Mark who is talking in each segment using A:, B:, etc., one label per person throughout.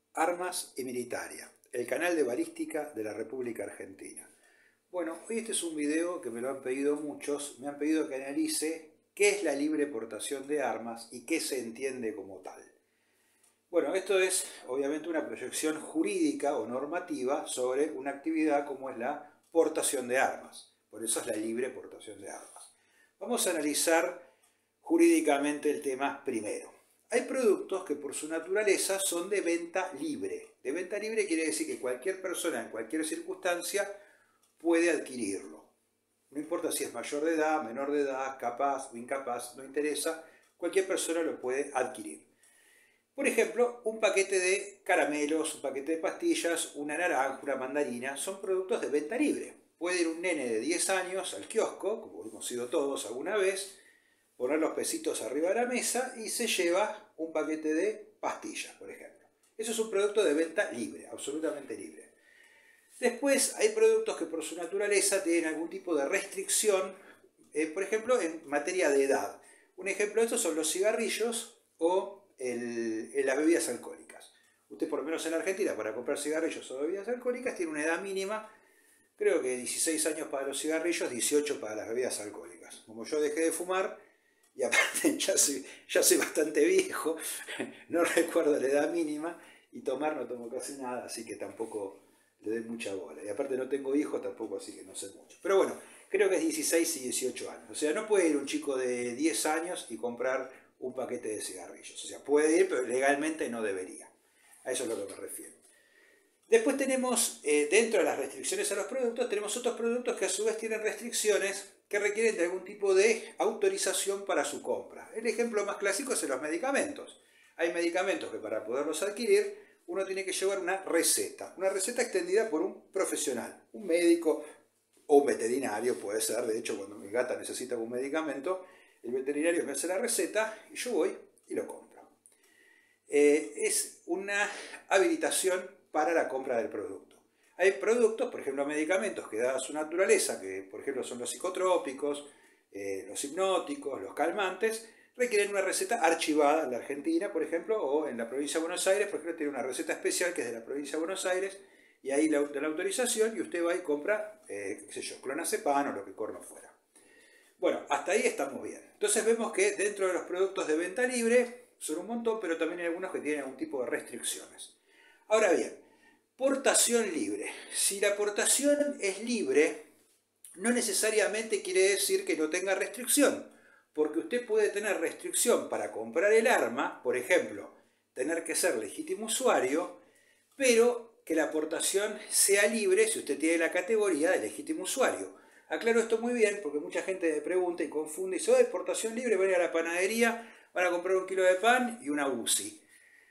A: Armas y Militaria, el canal de balística de la República Argentina. Bueno, hoy este es un video que me lo han pedido muchos, me han pedido que analice qué es la libre portación de armas y qué se entiende como tal. Bueno, esto es obviamente una proyección jurídica o normativa sobre una actividad como es la portación de armas. Por eso es la libre portación de armas. Vamos a analizar jurídicamente el tema primero. Hay productos que por su naturaleza son de venta libre. De venta libre quiere decir que cualquier persona en cualquier circunstancia puede adquirirlo. No importa si es mayor de edad, menor de edad, capaz o incapaz, no interesa, cualquier persona lo puede adquirir. Por ejemplo, un paquete de caramelos, un paquete de pastillas, una naranja, una mandarina, son productos de venta libre. Puede ir un nene de 10 años al kiosco, como hemos ido todos alguna vez, poner los pesitos arriba de la mesa y se lleva un paquete de pastillas, por ejemplo. Eso es un producto de venta libre, absolutamente libre. Después hay productos que por su naturaleza tienen algún tipo de restricción, por ejemplo, en materia de edad. Un ejemplo de esto son los cigarrillos o las bebidas alcohólicas. Usted, por lo menos en Argentina, para comprar cigarrillos o bebidas alcohólicas, tiene una edad mínima, creo que 16 años para los cigarrillos, 18 para las bebidas alcohólicas. Como yo dejé de fumar, y aparte ya soy bastante viejo, no recuerdo la edad mínima, y tomar no tomo casi nada, así que tampoco le doy mucha bola. Y aparte no tengo hijos tampoco, así que no sé mucho. Pero bueno, creo que es 16 y 18 años. O sea, no puede ir un chico de 10 años y comprar un paquete de cigarrillos. O sea, puede ir, pero legalmente no debería. A eso es lo que me refiero. Después tenemos, dentro de las restricciones a los productos, tenemos otros productos que a su vez tienen restricciones que requieren de algún tipo de autorización para su compra. El ejemplo más clásico es en los medicamentos. Hay medicamentos que para poderlos adquirir uno tiene que llevar una receta extendida por un profesional, un médico o un veterinario puede ser. De hecho, cuando mi gata necesita un medicamento, el veterinario me hace la receta y yo voy y lo compro. Es una habilitación para la compra del producto. Hay productos, por ejemplo medicamentos, que dada su naturaleza, que por ejemplo son los psicotrópicos, los hipnóticos, los calmantes, requieren una receta archivada en la Argentina, por ejemplo, o en la provincia de Buenos Aires, por ejemplo, tiene una receta especial que es de la provincia de Buenos Aires, y ahí da la autorización y usted va y compra, qué sé yo, clonazepam o lo que corno fuera. Bueno, hasta ahí estamos bien. Entonces vemos que dentro de los productos de venta libre son un montón, pero también hay algunos que tienen algún tipo de restricciones. Ahora bien, portación libre. Si la portación es libre, no necesariamente quiere decir que no tenga restricción, porque usted puede tener restricción para comprar el arma, por ejemplo, tener que ser legítimo usuario, pero que la portación sea libre si usted tiene la categoría de legítimo usuario. Aclaro esto muy bien porque mucha gente me pregunta y confunde y dice, oh, portación libre, van a ir a la panadería, van a comprar un kilo de pan y una UCI.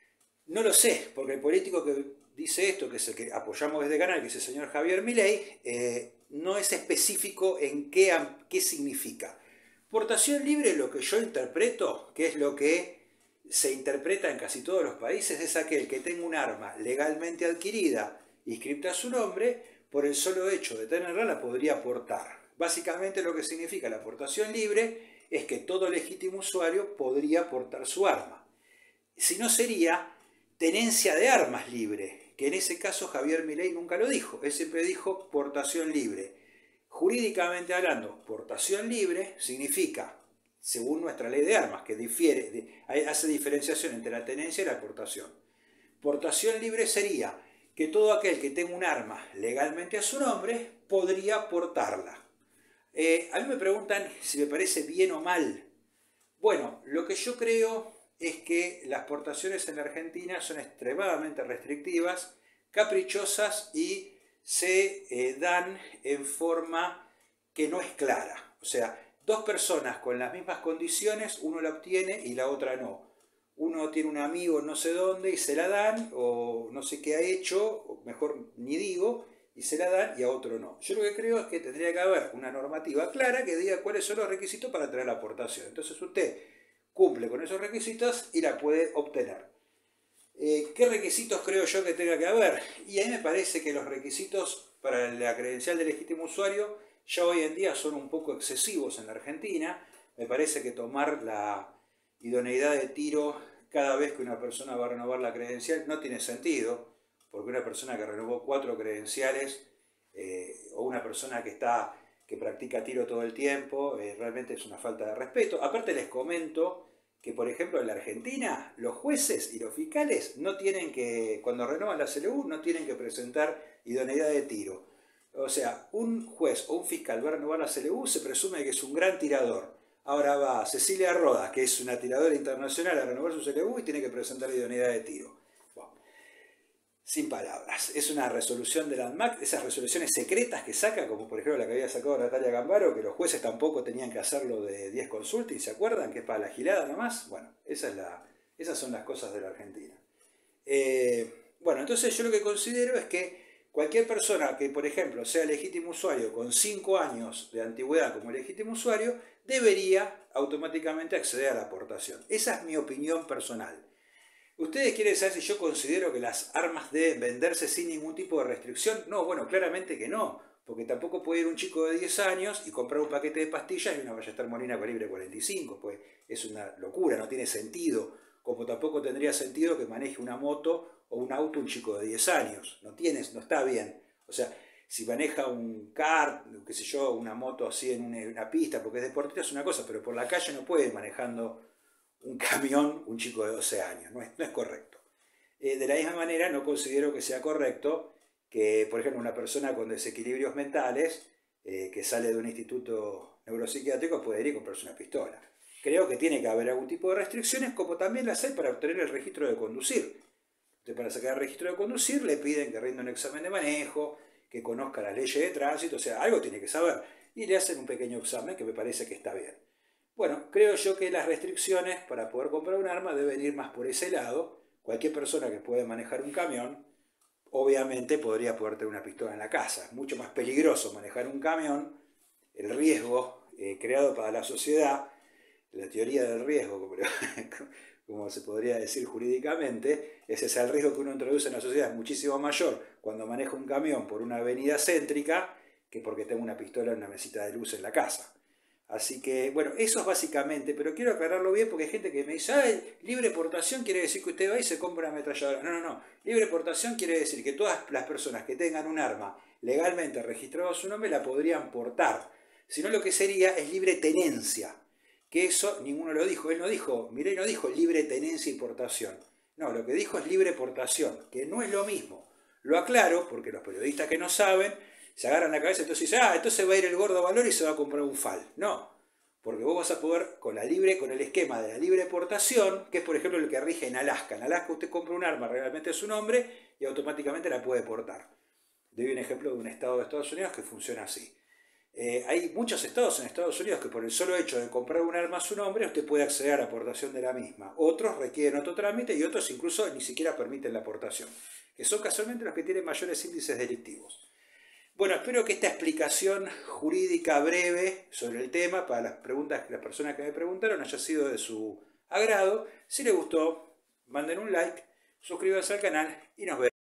A: No lo sé, porque el político que dice esto, que es el que apoyamos desde el canal, que es el señor Javier Milei, no es específico en qué significa. Portación libre, lo que yo interpreto, que es lo que se interpreta en casi todos los países, es aquel que tenga un arma legalmente adquirida, inscripta a su nombre, por el solo hecho de tenerla la podría portar. Básicamente lo que significa la portación libre es que todo legítimo usuario podría portar su arma. Si no sería tenencia de armas libre, que en ese caso Javier Milei nunca lo dijo, él siempre dijo portación libre. Jurídicamente hablando, portación libre significa, según nuestra ley de armas, que hace diferenciación entre la tenencia y la portación. Portación libre sería que todo aquel que tenga un arma legalmente a su nombre podría portarla. A mí me preguntan si me parece bien o mal. Bueno, lo que yo creo es que las portaciones en la Argentina son extremadamente restrictivas, caprichosas y se dan en forma que no es clara. O sea, dos personas con las mismas condiciones, uno la obtiene y la otra no. Uno tiene un amigo no sé dónde y se la dan, o no sé qué ha hecho, o mejor ni digo, y se la dan y a otro no. Yo lo que creo es que tendría que haber una normativa clara que diga cuáles son los requisitos para traer la aportación. Entonces usted cumple con esos requisitos y la puede obtener. ¿Qué requisitos creo yo que tenga que haber? Y ahí me parece que los requisitos para la credencial de legítimo usuario ya hoy en día son un poco excesivos en la Argentina. Me parece que tomar la idoneidad de tiro cada vez que una persona va a renovar la credencial no tiene sentido, porque una persona que renovó 4 credenciales o una persona que practica tiro todo el tiempo, realmente es una falta de respeto. Aparte les comento que, por ejemplo, en la Argentina, los jueces y los fiscales no tienen que, cuando renovan la CLU, no tienen que presentar idoneidad de tiro. O sea, un juez o un fiscal va a renovar la CLU, se presume que es un gran tirador. Ahora va Cecilia Rodas, que es una tiradora internacional, a renovar su CLU y tiene que presentar idoneidad de tiro. Bueno, sin palabras. Es una resolución de la ANMAC, esas resoluciones secretas que saca, como por ejemplo la que había sacado Natalia Gambaro, que los jueces tampoco tenían que hacerlo de 10 consultas, y se acuerdan que es para la gilada nomás. Bueno, esas son las cosas de la Argentina. Bueno, entonces yo lo que considero es que cualquier persona que, por ejemplo, sea legítimo usuario con 5 años de antigüedad como legítimo usuario, debería automáticamente acceder a la aportación. Esa es mi opinión personal. ¿Ustedes quieren saber si yo considero que las armas deben venderse sin ningún tipo de restricción? No, bueno, claramente que no, porque tampoco puede ir un chico de 10 años y comprar un paquete de pastillas y una Ballester Molina calibre 45, pues es una locura, no tiene sentido, como tampoco tendría sentido que maneje una moto o un auto un chico de 10 años, no está bien. O sea, si maneja un kart, qué sé yo, una moto así en una pista, porque es deportista es una cosa, pero por la calle no puede ir manejando un camión un chico de 12 años, no es correcto. De la misma manera no considero que sea correcto que, por ejemplo, una persona con desequilibrios mentales que sale de un instituto neuropsiquiátrico puede ir y comprarse una pistola. Creo que tiene que haber algún tipo de restricciones, como también las hay para obtener el registro de conducir. Entonces, para sacar el registro de conducir le piden que rinda un examen de manejo, que conozca las leyes de tránsito, o sea, algo tiene que saber. Y le hacen un pequeño examen que me parece que está bien. Bueno, creo yo que las restricciones para poder comprar un arma deben ir más por ese lado. Cualquier persona que pueda manejar un camión, obviamente podría poder tener una pistola en la casa. Es mucho más peligroso manejar un camión. El riesgo creado para la sociedad, la teoría del riesgo, como se podría decir jurídicamente, ese es el riesgo que uno introduce en la sociedad, es muchísimo mayor cuando maneja un camión por una avenida céntrica que porque tengo una pistola en una mesita de luz en la casa. Así que, bueno, eso es básicamente, pero quiero aclararlo bien porque hay gente que me dice, ay, libre portación quiere decir que usted va y se compra una ametralladora. No. Libre portación quiere decir que todas las personas que tengan un arma legalmente registrado a su nombre la podrían portar. Si no, lo que sería es libre tenencia. Que eso ninguno lo dijo. Él no dijo, Milei no dijo libre tenencia y portación. No, lo que dijo es libre portación, que no es lo mismo. Lo aclaro porque los periodistas que no saben se agarran la cabeza y entonces dicen, entonces va a ir el gordo Valor y se va a comprar un FAL. No, porque vos vas a poder con el esquema de la libre portación, que es por ejemplo el que rige en Alaska. En Alaska usted compra un arma realmente a su nombre y automáticamente la puede portar. Doy un ejemplo de un estado de Estados Unidos que funciona así. Hay muchos estados en Estados Unidos que por el solo hecho de comprar un arma a su nombre usted puede acceder a la aportación de la misma. Otros requieren otro trámite y otros incluso ni siquiera permiten la aportación, que son casualmente los que tienen mayores índices delictivos. Bueno, espero que esta explicación jurídica breve sobre el tema para las personas que me preguntaron haya sido de su agrado. Si les gustó, manden un like, suscríbanse al canal y nos vemos.